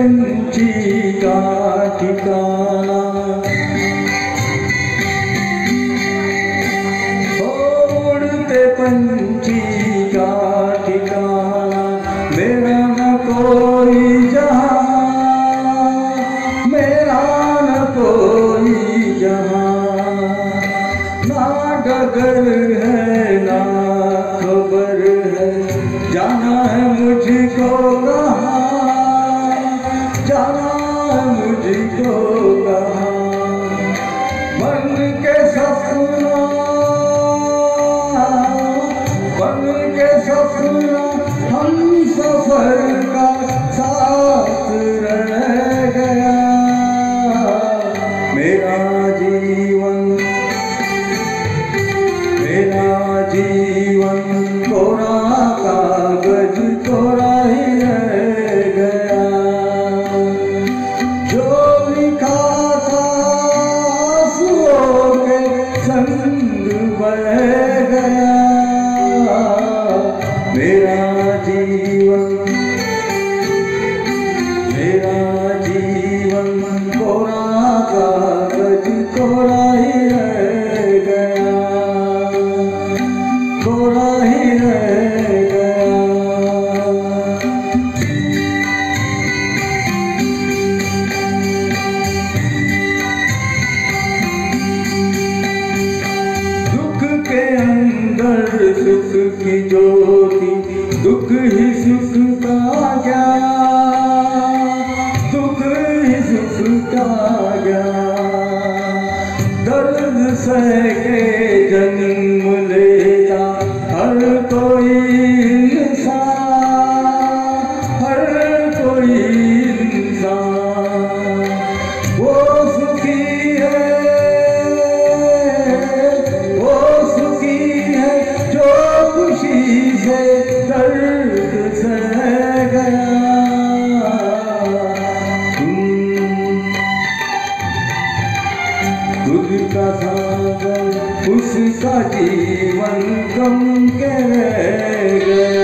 पंछी का ठिकाना, उड़ते पंछी का ठिकाना, मेरा न कोई जहां, मेरा न कोई जहां, ना डगर है ना खबर है, जाना है मुझको कहाँ, जाना है मुझको कहाँ। बन के सपना, बन के सपना हम सफर का साथ रह गया, मेरा जीवन, मेरा जीवन कोरा कागज कोरा ही रह गया, जो लिखा था आंसुओं के संग बह गया, मेरा जीवन, मेरा जीवन कोरा कागज कोरा ही रह गया, कोरा ही रह गया। दुख के अंदर सुख की ज्योति, दुख ही सुख का गया, दुख ही सुख का गया, दर्द सह के जन्म लेता हर कोई इंसान, हर कोई इंसान, वो सुखी है, वो सुखी है जो खुशी से दर्द सह गया। खुद का सागर उसका जीवन गम के रह गया।